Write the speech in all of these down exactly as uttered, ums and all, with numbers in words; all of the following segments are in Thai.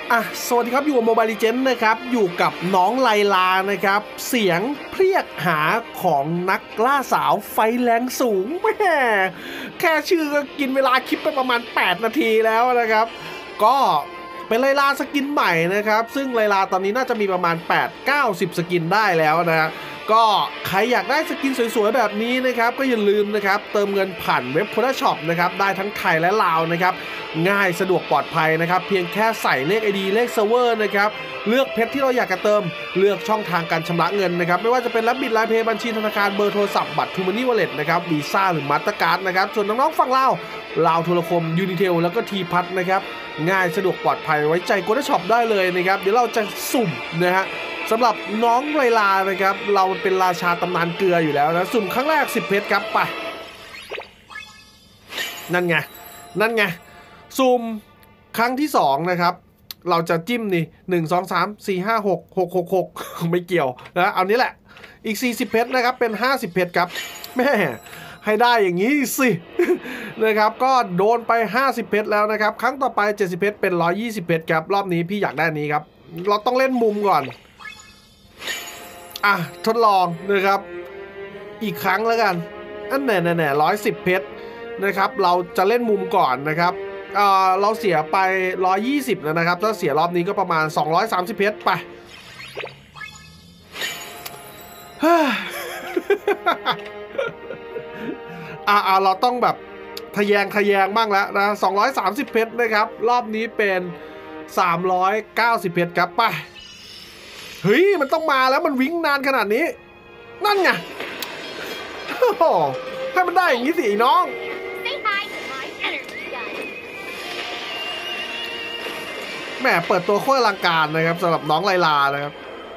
อ่ะสวัสดีครับอยู่กับโมบายลีเจนด์นะครับอยู่กับน้องไลลานะครับเสียงเพรียกหาของนักล่าสาวไฟแรงสูงแม่แค่ชื่อก็กินเวลาคลิปไปประมาณแปดนาทีแล้วนะครับก็เป็นไลลาสกินใหม่นะครับซึ่งไลลาตอนนี้น่าจะมีประมาณแปด เก้า สิบสกินได้แล้วนะก็ใครอยากได้สกินสวยๆแบบนี้นะครับก็อย่าลืมนะครับเติมเงินผ่านเว็บโพลาช็อปนะครับได้ทั้งไทยและลาวนะครับง่ายสะดวกปลอดภัยนะครับเพียงแค่ใส่เลข ไอ ดี เลขเซิร์ฟเวอร์นะครับเลือกเพชรที่เราอยากจะเติมเลือกช่องทางการชำระเงินนะครับไม่ว่าจะเป็นรับบิตไลน์เพย์บัญชีธนาคารเบอร์โทรศัพท์บัตรทูมันนี่วอลเล็ตนะครับวีซ่าหรือมาสเตอร์การ์ดนะครับส่วนน้องๆฝั่งลาวลาวโทรคมยูนิเทลแล้วก็ทีพัทนะครับง่ายสะดวกปลอดภัยไว้ใจโกลด์ช็อปได้เลยนะครับเดี๋ยวเราจะสุ่มนะฮะสำหรับน้องไลลานะครับเราเป็นราชาตำนานเกลืออยู่แล้วนะสุ่มครั้งแรกสิบเพชรครับไปนั่นไงนั่นไงสุ่มครั้งที่สองนะครับเราจะจิ้มนี่หนึ่ง สอง สาม สี่ ห้า หก หก หก หกไม่เกี่ยวนะเอานี้แหละอีกสี่สิบเพชรนะครับเป็นห้าสิบเพชรครับแม่ให้ได้อย่างนี้สินะครับก็โดนไปห้าสิบเพชรแล้วนะครับครั้งต่อไปเจ็ดสิบเพชรเป็นหนึ่งร้อยยี่สิบเพชรครับรอบนี้พี่อยากได้นี้ครับเราต้องเล่นมุมก่อนอ่ะทดลองนะครับอีกครั้งแล้วกันอันแน่แน่แน่ร้อยสิบเพชรนะครับเราจะเล่นมุมก่อนนะครับเอ่อเราเสียไปหนึ่งร้อยยี่สิบแล้วนะครับถ้าเสียรอบนี้ก็ประมาณสองร้อยสามสิบเพชรไปอ่าเราต้องแบบทะแยงทะแยงบ้างแล้วนะสองร้อยสามสิบเพชรนะครับรอบนี้เป็นสามร้อยเก้าสิบเพชรครับไปเฮ้ยมันต้องมาแล้วมันวิ่งนานขนาดนี้นั่นไงโอ้โหให้มันได้อย่างนี้สิน้องแหมเปิดตัวโคตรอลังการนะครับสำหรับน้องไลลานะครับ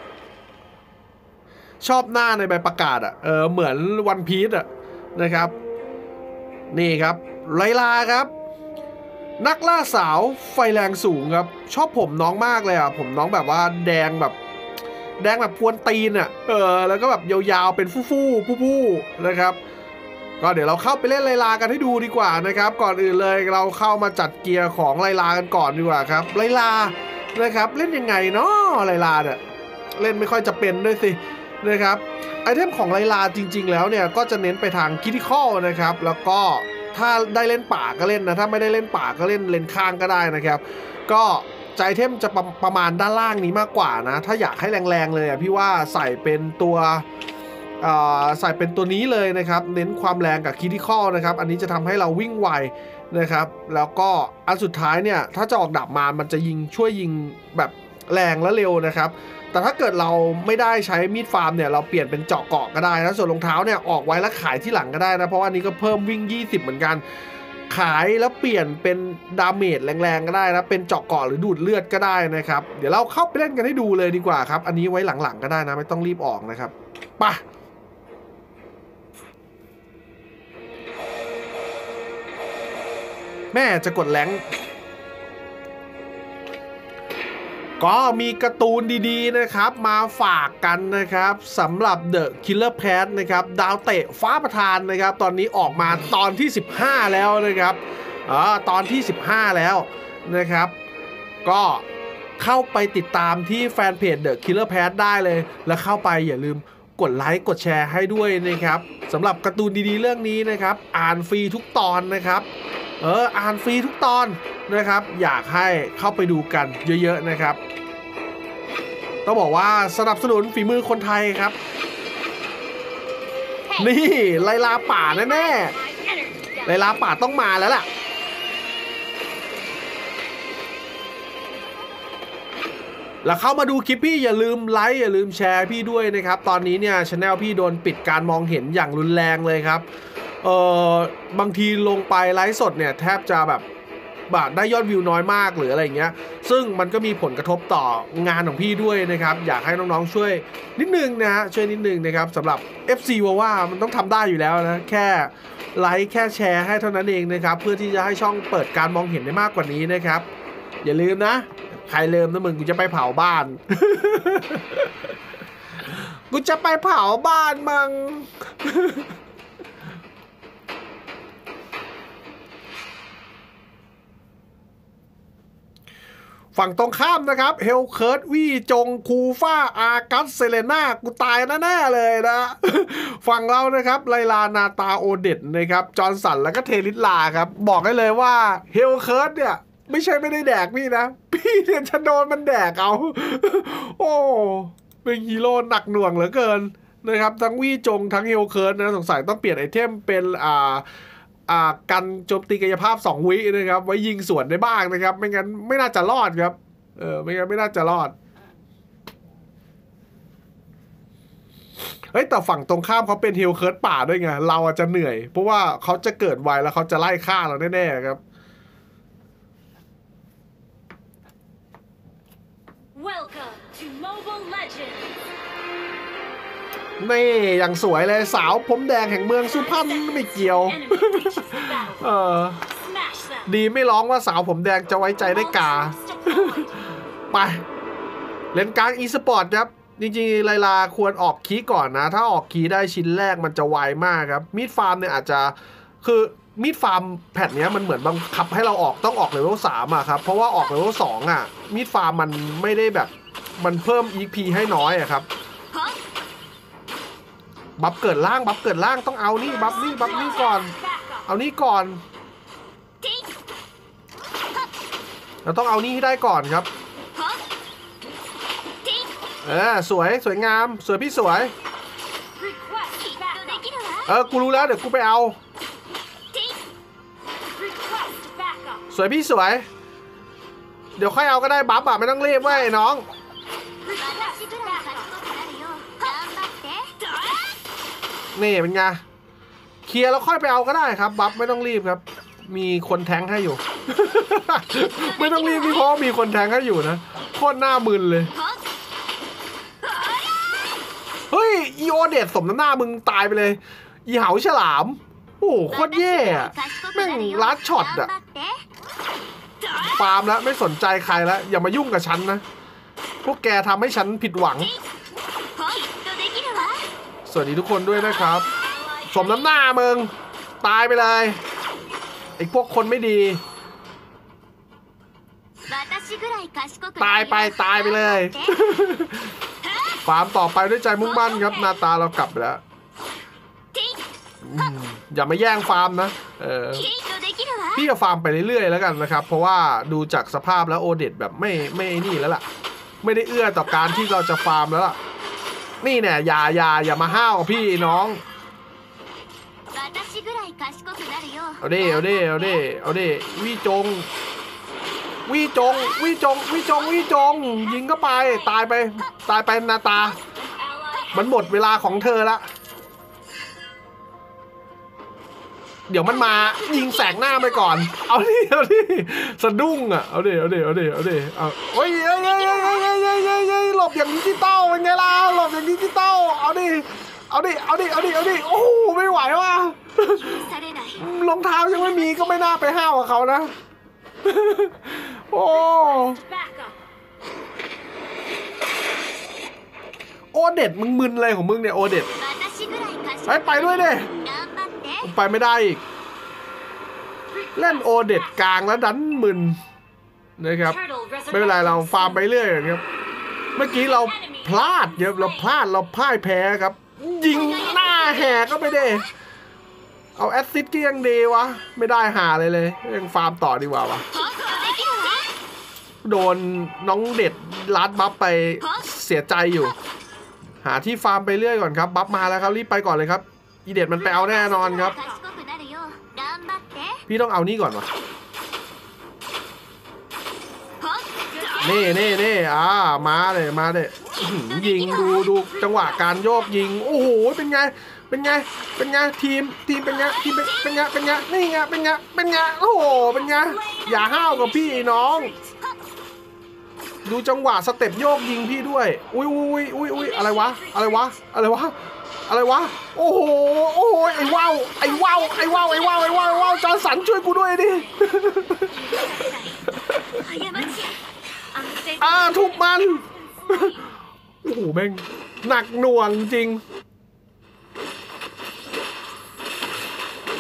ชอบหน้าในใบประกาศอ่ะเออเหมือนวันพีซอ่ะนะครับนี่ครับไลลาครับนักล่าสาวไฟแรงสูงครับชอบผมน้องมากเลยอ่ะผมน้องแบบว่าแดงแบบแดงแบบพวนตีนอ่ะเออแล้วก็แบบยาวๆเป็นฟู่ฟู่ผู้ผู้นะครับก็เดี๋ยวเราเข้าไปเล่นไลลากันให้ดูดีกว่านะครับก่อนอื่นเลยเราเข้ามาจัดเกียร์ของไลลากันก่อนดีกว่าครับไลลานะครับเล่นยังไงเนาะไลลาเนี่ยเล่นไม่ค่อยจะเป็นด้วยสินะครับไอเทมของไลลาจริงๆแล้วเนี่ยก็จะเน้นไปทางคิทิคอลนะครับแล้วก็ถ้าได้เล่นป่าก็เล่นนะถ้าไม่ได้เล่นป่าก็เล่นเลนข้างก็ได้นะครับก็ใจเทมจะประประมาณด้านล่างนี้มากกว่านะถ้าอยากให้แรงๆเลยอ่ะพี่ว่าใส่เป็นตัวใส่เป็นตัวนี้เลยนะครับเน้นความแรงกับคิทิคอลนะครับอันนี้จะทำให้เราวิ่งไวนะครับแล้วก็อันสุดท้ายเนี่ยถ้าจะออกดาบมามันจะยิงช่วยยิงแบบแรงและเร็วนะครับแต่ถ้าเกิดเราไม่ได้ใช้มีดฟาร์มเนี่ยเราเปลี่ยนเป็นเจาะเกาะก็ได้นะส่วนรองเท้าเนี่ยออกไว้แล้วขายที่หลังก็ได้นะเพราะว่าอันนี้ก็เพิ่มวิ่งยี่สิบเหมือนกันขายแล้วเปลี่ยนเป็นดาเมจแรงๆก็ได้นะเป็นเจาะเกาะหรือดูดเลือดก็ได้นะครับเดี๋ยวเราเข้าไปเล่นกันให้ดูเลยดีกว่าครับอันนี้ไว้หลังๆก็ได้นะไม่ต้องรีบออกนะครับไปแม่จะกดแรงก็มีการ์ตูนดีๆนะครับมาฝากกันนะครับสำหรับ The Killer Path นะครับดาวเตะฟ้าประธานนะครับตอนนี้ออกมาตอนที่สิบห้าแล้วนะครับอ๋อตอนที่สิบห้าแล้วนะครับก็เข้าไปติดตามที่แฟนเพจ The Killer Path ได้เลยแล้วเข้าไปอย่าลืมกดไลค์กดแชร์ให้ด้วยนะครับสำหรับการ์ตูนดีๆเรื่องนี้นะครับอ่านฟรีทุกตอนนะครับเอออ่านฟรีทุกตอนนะครับอยากให้เข้าไปดูกันเยอะๆนะครับต้องบอกว่าสนับสนุนฝีมือคนไทยครับนี่ไลลาป่าแน่ๆไลลาป่าต้องมาแล้วล่ะแล้วเข้ามาดูคลิปพี่อย่าลืมไลค์อย่าลืมแชร์พี่ด้วยนะครับตอนนี้เนี่ยช anel พี่โดนปิดการมองเห็นอย่างรุนแรงเลยครับเออบางทีลงไปไลฟ์สดเนี่ยแทบจะแบบบาทได้ยอดวิวน้อยมากหรืออะไรเงี้ยซึ่งมันก็มีผลกระทบต่องานของพี่ด้วยนะครับอยากให้น้องๆช่วยนิดนึงนะฮะช่วยนิดนึงนะครับสำหรับ เอฟ ซี ว่าว่ามันต้องทำได้อยู่แล้วนะแค่ไลค์แค่แชร์ให้เท่านั้นเองนะครับเพื่อที่จะให้ช่องเปิดการมองเห็นได้มากกว่านี้นะครับอย่าลืมนะใครลืมนะมึงกูจะไปเผาบ้าน กูจะไปเผาบ้านมึงฝั่งตรงข้ามนะครับเฮลเคิร์ดวี่จงคูฟ่าอากัสเซเลนากูตายแน่ๆเลยนะ ฝั่งเรานะครับไลลานาตาโอเดตนะครับจอร์นสันแล้วก็เทลิสลาครับบอกได้เลยว่าเฮลเคิร์ดเนี่ยไม่ใช่ไม่ได้แดกพี่นะพี่เนี่ยจะโดนมันแดกเอา โอ้เป็นฮีโร่หนักหน่วงเหลือเกินนะครับทั้งวี่จงทั้งเฮลเคิร์ดนะสงสัยต้องเปลี่ยนไอเทมเป็นอ่าอ่ากันโจมตีกายภาพสองวินะครับไว้ยิงสวนได้บ้างนะครับไม่งั้นไม่น่าจะรอดครับเออไม่งั้นไม่น่าจะรอดเฮ้ยแต่ฝั่งตรงข้ามเขาเป็นเฮลเคิร์ดป่าด้วยไงเราอาจจะเหนื่อยเพราะว่าเขาจะเกิดไวแล้วเขาจะไล่ฆ่าเราแน่ๆครับ Welcome to Mobile Legends นี่อย่างสวยเลยสาวผมแดงแห่งเมืองสุพรรณไม่เกี่ยว เออดีไม่ร้องว่าสาวผมแดงจะไว้ใจได้กา ไปเล่นกลางอีสปอร์ตครับจริงๆไลลาควรออกคีย์ก่อนนะถ้าออกคีย์ได้ชิ้นแรกมันจะไวมากครับมีดฟาร์มเนี่ยอาจจะคือมีดฟาร์มแพทเนี้ยมันเหมือนบังคับให้เราออกต้องออกเลเวลสามอะครับเพราะว่าออกเลเวลสองอะมีดฟาร์มมันไม่ได้แบบมันเพิ่ม อี พี ให้น้อยอะครับบัฟเกิดล่างบัฟเกิดล่างต้องเอานี่บัฟนี่บัฟนี่ก่อนเอานี่ก่อนเราต้องเอานี่ให้ได้ก่อนครับเออสวยสวยงามสวยพี่สวยเออกูรู้แล้วเดี๋ยวกูไปเอาสวยพี่สวยเดี๋ยวค่อยเอาก็ได้บัฟอะไม่ต้องรีบเว้ยน้องนี่เป็นไงเคลียร์แล้วค่อยไปเอาก็ได้ครับบัฟไม่ต้องรีบครับมีคนแทงให้อยู่ ไม่ต้องรีบพี่เพราะมีคนแทงให้อยู่นะโคตรหน้ามึนเลยเฮ้ยอีโอเดตสมน้ำหน้ามึงตายไปเลยอีเหาฉลามโอ้โหโคตรแย่อะแม่งลัดช็อตอะฟาร์มแล้วไม่สนใจใครแล้วอย่ามายุ่งกับฉันนะพวกแกทำให้ฉันผิดหวังสวัสดีทุกคนด้วยนะครับสมน้ำหน้ามึงตายไปเลยไอ้พวกคนไม่ดีตายไปตายไปเลยฟาร์มต่อไปด้วยใจมุ่งมั่นครับนาตาเรากลับไปแล้วอย่ามาแย่งฟาร์มนะเออพี่จะฟาร์มไปเรื่อยๆแล้วกันนะครับเพราะว่าดูจากสภาพแล้วโอเดตแบบไม่ไม่นี่แล้วล่ะไม่ได้เอื้อต่อการที่เราจะฟาร์มแล้วล่ะนี่เนี่ยอย่าอย่าอย่ามาห้าวพี่น้องเอาดิเอาดิเอาดิเอาดิวิจงวิจงวิจงวิจงวิจงยิงเข้าไปตายไปตายไปนาตามันหมดเวลาของเธอละเดี๋ยวมันมายิงแสงหน้าไปก่อนเอาดิเอาดิสะดุ้งอ่ะเอาดิเอาดิเอาดิเอาดิเอาโอ้ยเอ้ยเอ้ยเอ้ยเอ้ยเอ้ยเอ้ยหลบอย่างดิจิตอลเป็นไงล่ะหลบอย่างดิจิตอลเอาดิเอาดิเอาดิเอาดิเอาดิโอ้โหไม่ไหวว่ะรองเท้ายังไม่มีก็ไม่น่าไปห้าวกับเขานะโอ้โอเด็ดมึงมึนอะไรของมึงเนี่ยโอเด็ดไปไปด้วยดิไปไม่ได้อีกเล่นโอเด็ดกลางแล้วดันมึนนะครับไม่เป็นไรเราฟาร์มไปเรื่อยครับเมื่อกี้เราพลาดเยอะเราพลาดเราพ่ายแพ้ครับยิงหน้าแหกก็ไม่ได้เอาแอสซิสต์ก็ยังดีวะไม่ได้หาเลยเลยยังฟาร์มต่อดีกว่าวะโดนน้องเด็ดลัดบัฟไปเสียใจอยู่หาที่ฟาร์มไปเรื่อยก่อนครับบัฟมาแล้วครับรีบไปก่อนเลยครับอีเด็ดมันไปเอาแน่นอนครับพี่ต้องเอานี่ก่อนวะนี่นี่นี่อ่ามาเลยมาเลยยิงดูดูจังหวะการโยกยิงโอ้โหเป็นไงเป็นไงเป็นไงทีมทีมเป็นไงทีมเป็นเป็นไงเป็นไงนี่ไงเป็นไงเป็นไงโอ้โหเป็นไงอย่าห้าวกับพี่น้องดูจังหวะสเต็ปโยกยิงพี่ด้วยอุ้ยอุ้ยอุ้ยอุ้ยอะไรวะอะไรวะอะไรวะอะไรวะโอ้โหโอ้โหไอ้ว้าวไอ้ว้าวไอ้ว้าวไอ้ว้าวไอ้ว้าวไอ้ว้าวจอร์สันช่วยกูด้วยดิอ่าทุบมันโอ้โหแม่งหนักหน่วงจริง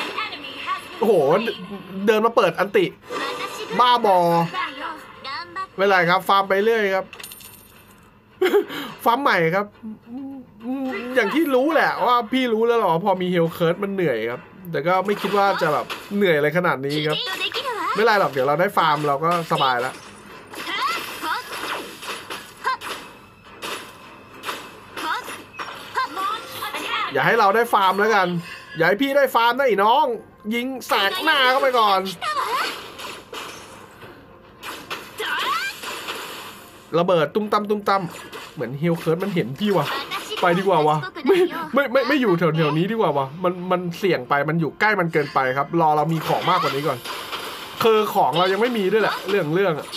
โอ้โหเดินมาเปิดอันติบ้าบอไม่เป็นไรครับฟาร์มไปเรื่อยครับ ฟาร์มใหม่ครับอืมอย่างที่รู้แหละว่าพี่รู้แล้วหรอพอมีเฮลเคิร์ดมันเหนื่อยครับแต่ก็ไม่คิดว่าจะแบบเหนื่อยอะไรขนาดนี้ครับไม่เป็นไรหรอกเดี๋ยวเราได้ฟาร์มเราก็สบายแล้วอย่าให้เราได้ฟาร์มแล้วกันอย่าให้พี่ได้ฟาร์มนะไอ้น้องยิงแสกหน้าเข้าไปก่อนระเบิดตุ้มตั้มตุ้มตั้มเหมือนเฮลเคิร์ดมันเห็นพี่วะไปดีกว่าวะไม่ไม่ไม่ไม่อยู่แถวแถวนี้ดีกว่าวะมันมันเสี่ยงไปมันอยู่ใกล้มันเกินไปครับรอเรามีของมากกว่านี้ก่อนคือของเรายังไม่มีด้วยแหละเรื่องเรื่องอะ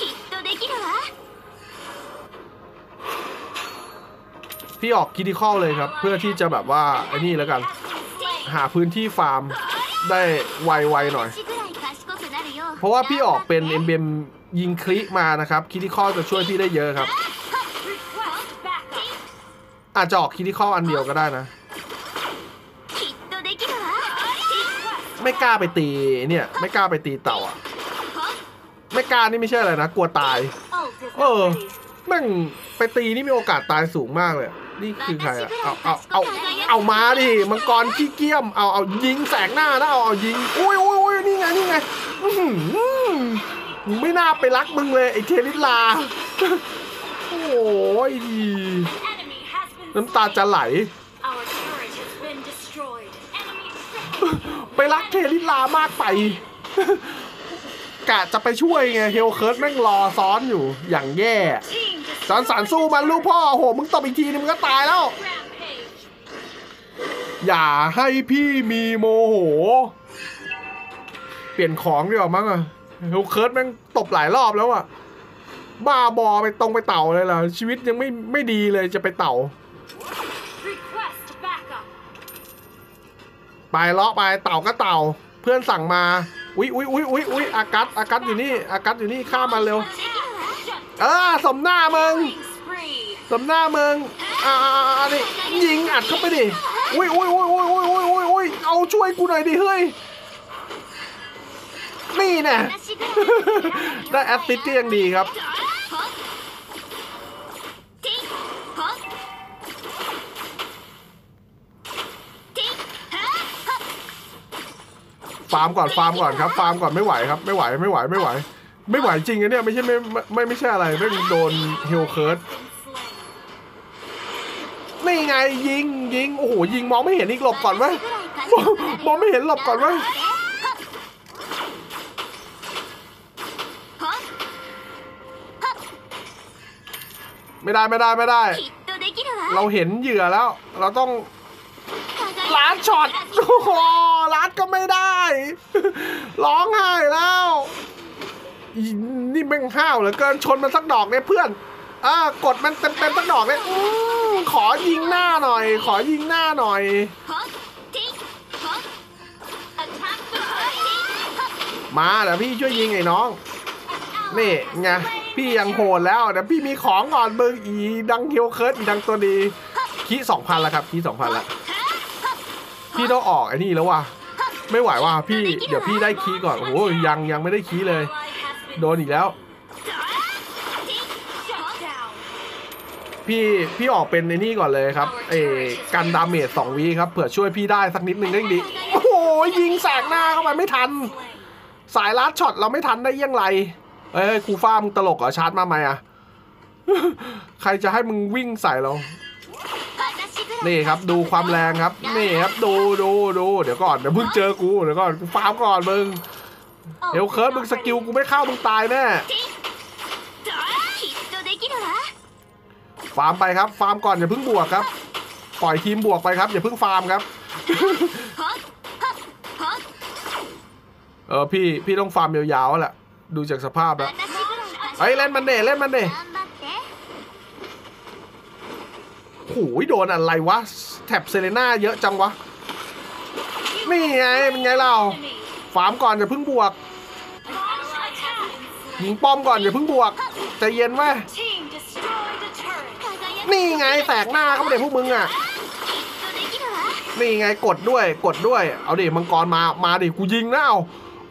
พี่ออกคิดดิคอลเลยครับเพื่อที่จะแบบว่าไอ้นี่แล้วกันหาพื้นที่ฟาร์มได้ไวๆหน่อยเพราะว่าพี่ออกเป็นเอ็มเบมยิงคลิมานะครับคิดดิคอลจะช่วยพี่ได้เยอะครับอาจจะออกคิดดิคอลอันเดียวก็ได้นะไม่กล้าไปตีเนี่ยไม่กล้าไปตีเต่าอ่ะไม่กล้านี่ไม่ใช่อะไรนะกลัวตายเออแม่งไปตีนี่มีโอกาสตายสูงมากเลยนี่คือใครอ่ะเอาเอาเอาเอามาดิมังกรขี้เกียมเอาเอายิงแสกหน้านะเอาเอายิงอุ้ยอุ้ยอุ้ยนี่ไงนี่ไงไม่น่าไปรักมึงเลยไอ้เทนิลาโอ้ยน้ำตาจะไหลไปรักเทนิลามากไปกะจะไปช่วยไงเฮลเคิร์ดแม่งรอซ้อนอยู่อย่างแย่จอนสันสู้มันลูกพ่อโอ้โหมึงตบอีกทีนึงมึงก็ตายแล้วอย่าให้พี่มีโมโหเปลี่ยนของดีกว่ามั้งอะเฮลเคิร์ดแม่งตบหลายรอบแล้วอะบ้าบอไปตรงไปเต่าเลยล่ะชีวิตยังไม่ไม่ดีเลยจะไปเต่าไปเลาะไปเต่าก็เต่าเพื่อนสั่งมาอุ๊ยอุ๊ยอุ๊ยอุ๊ยอุ๊ยอากัสอากัสอยู่นี่อากัสอยู่นี่ข้ามมาเร็วเออสมหน้ามึงสมหน้ามึงอ่านี่ยิงอัดเข้าไปดิอุ๊ยอุ๊ยอุ๊ยอุ๊ยอุ๊ยอุ๊ยอุ๊ยอุ๊ยเอาช่วยกูหน่อยดิเฮ้ยนี่แน่ได้แอสซิสต์ก็ยังดีครับฟาร์มก่อนฟาร์มก่อนครับฟาร์มก่อนไม่ไหวครับไม่ไหวไม่ไหวไม่ไหวไม่ไหวจริงนะเนี่ยไม่ใช่ไม่ไม่ไม่ใช่อะไรไม่โดนเฮลเคิร์ดนี่ไงยิงยิงโอ้โหยิงมองไม่เห็นอีกหลบก่อนไหมมองไม่เห็นหลบก่อนไหมไม่ได้ไม่ได้ไม่ได้เราเห็นเหยื่อแล้วเราต้องล้านช็อตโอ้โหล้านก็ไม่ได้ร้องไห้แล้วนี่แม่งห้าวเหลือเกินชนมันสักดอกเนี่ยเพื่อนอ่ากดมันเต็มเต็มสักดอกเนี่ยขอยิงหน้าหน่อยขอยิงหน้าหน่อยมาเดี๋ยวพี่ช่วยยิงไอ้น้องนี่ไงพี่ยังโหดแล้วเดี๋ยวพี่มีของก่อนมึงอีดังเฮลเคิร์ดอีดังตัวดีคีสองพันแล้วครับคีสองพันแล้วพี่ต้องออกไอ้นี่แล้วว่ะไม่ไหวว่ะพี่เดี๋ยวพี่ได้คีก่อนโอ้ยยังยังไม่ได้คีเลยโดนอีกแล้วพี่พี่ออกเป็นในนี่ก่อนเลยครับเอกันดาเมจสองวิครับเผื่อช่วยพี่ได้สักนิดนึงได้ดีโอ้โหยิงแสกหน้าเข้าไปไม่ทันสายลัดช็อตเราไม่ทันได้ยังไงเอ้ยครูฟ้ามึงตลกเหรอชาร์จมาไหมอ่ะใครจะให้มึงวิ่งใส่เรานี่ครับดูความแรงครับนี่ครับดูดูดูเดี๋ยวก่อนเดี๋ยวเพิ่งเจอกูเดี๋ยวก่อนกูฟาร์มก่อนมึงเฮลเคิร์ดมึงสกิลกูไม่เข้ามึงตายแน่ฟาร์มไปครับฟาร์มก่อนอย่าเพิ่งบวกครับปล่อยทีมบวกไปครับอย่าเพิ่งฟาร์มครับเออพี่พี่ต้องฟาร์มยาวๆแหละดูจากสภาพแล้วเฮ้ยเล่นมันเดเล่นมันเดโอ้ยโดนอะไรวะแท็บเซเลน่าเยอะจังวะนี่ไงเป็นไงเราฟาร์มก่อนอย่าเพิ่งบวกยิงป้อมก่อนอย่าเพิ่งบวกใจเย็นไว้นี่ไงแตกหน้าเขาเด็กพวกมึงอ่ะนี่ไงกดด้วยกดด้วยเอาดิมังกรมามาดิกูยิงนะเอา